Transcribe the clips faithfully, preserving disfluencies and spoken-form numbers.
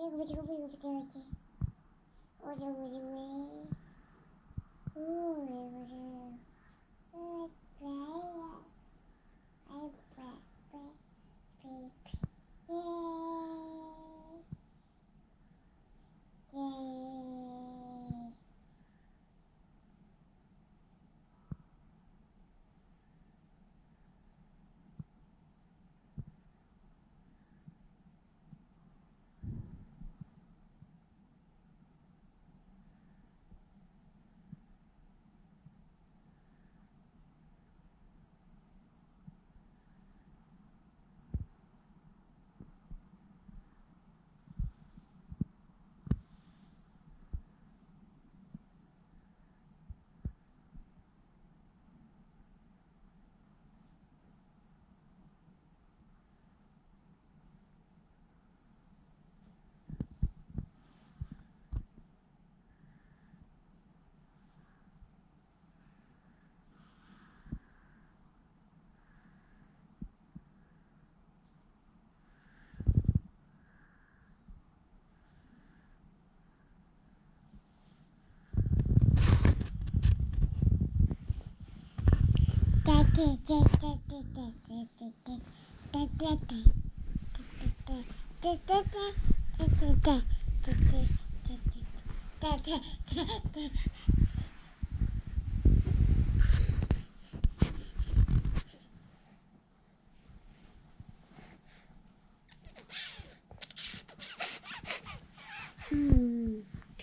Hmm.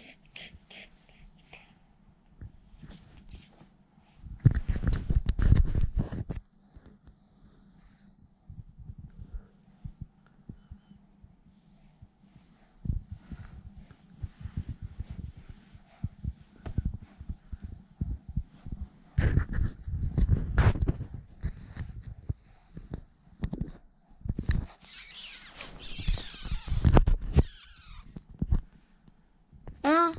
Ah.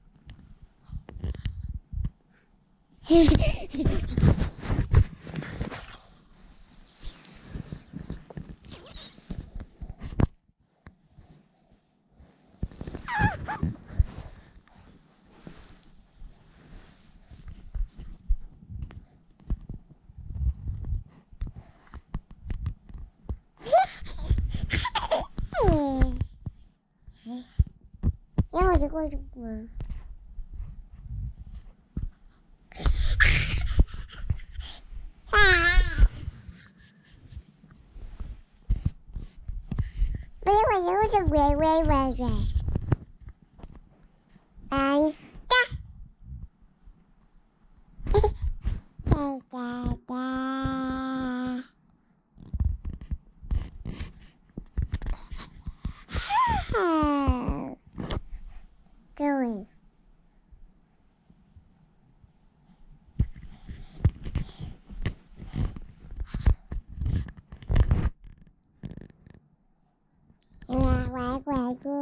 Ya udah kau cuma. Bây giờ tôiจะเว่ยเว่ยเว่ยเว่ยอันจ้าจ้าจ้าจ้าเก้ยแหวกแหวกกู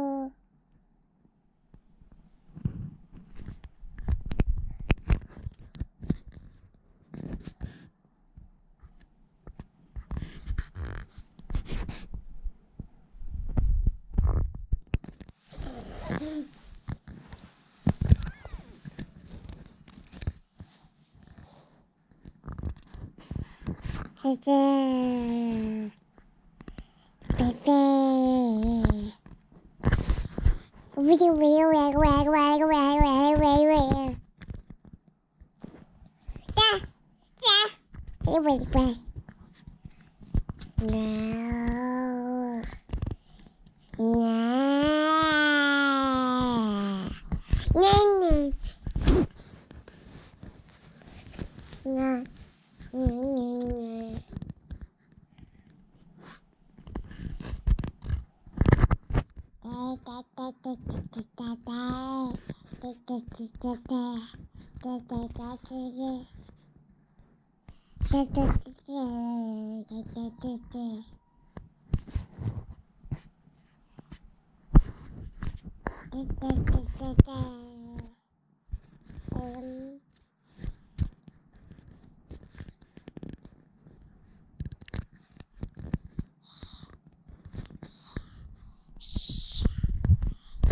เจ๊เจ๊เป๊ะเป๊ะวิววิวแหวกแหวกแหวกแหวกแหวกแหวกแหวกจ้าจ้าแหวกแหวกแหวก no no no no no no no